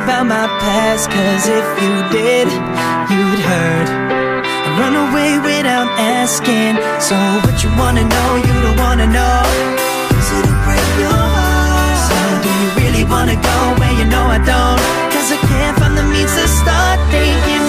about my past, cause if you did, you'd hurt and run away without asking. So what you wanna know, you don't wanna know. Is it to break your heart? So do you really wanna go where you know I don't? Cause I can't find the means to start thinking